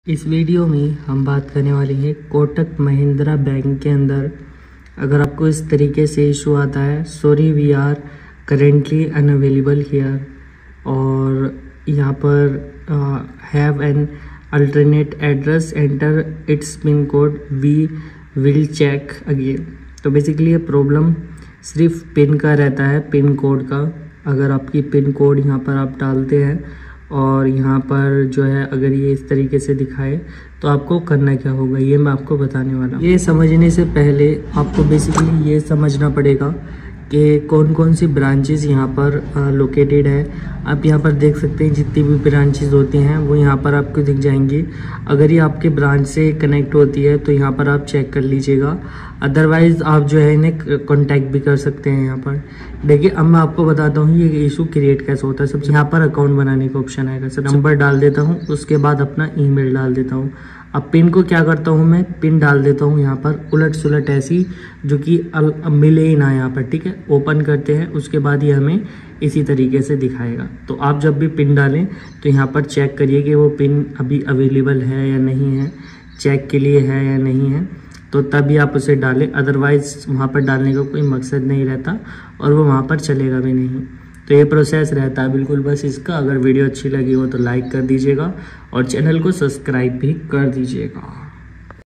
इस वीडियो में हम बात करने वाले हैं कोटक महिंद्रा बैंक के अंदर अगर आपको इस तरीके से इशू आता है, sorry we are currently unavailable here, और यहाँ पर have an alternate address, enter its pin code, we will check again. तो बेसिकली ये प्रॉब्लम सिर्फ पिन का रहता है, पिन कोड का। अगर आपकी पिन कोड यहाँ पर आप डालते हैं और यहाँ पर जो है अगर ये इस तरीके से दिखाए तो आपको करना क्या होगा, ये मैं आपको बताने वाला हूँ। ये समझने से पहले आपको बेसिकली ये समझना पड़ेगा कि कौन कौन सी ब्रांचेस यहाँ पर लोकेटेड है। आप यहाँ पर देख सकते हैं जितनी भी ब्रांचेस होती हैं वो यहाँ पर आपको दिख जाएंगी। अगर ये आपके ब्रांच से कनेक्ट होती है तो यहाँ पर आप चेक कर लीजिएगा, अदरवाइज़ आप जो है इन्हें कांटेक्ट भी कर सकते हैं। यहाँ पर देखिए, अब मैं आपको बताता हूँ ये इशू क्रिएट कैसे होता है। सबसे यहाँ पर अकाउंट बनाने का ऑप्शन आएगा, सब नंबर डाल देता हूँ, उसके बाद अपना ईमेल डाल देता हूँ। अब पिन को क्या करता हूँ मैं, पिन डाल देता हूँ यहाँ पर उलट सुलट ऐसी जो कि मिले ही ना यहाँ पर, ठीक है। ओपन करते हैं, उसके बाद ये हमें इसी तरीके से दिखाएगा। तो आप जब भी पिन डालें तो यहाँ पर चेक करिए कि वो पिन अभी अवेलेबल है या नहीं है, चेक के लिए है या नहीं है, तो तभी आप उसे डालें। अदरवाइज़ वहाँ पर डालने का कोई मकसद नहीं रहता और वो वहाँ पर चलेगा भी नहीं। तो ये प्रोसेस रहता है बिल्कुल बस इसका। अगर वीडियो अच्छी लगी हो तो लाइक कर दीजिएगा और चैनल को सब्सक्राइब भी कर दीजिएगा।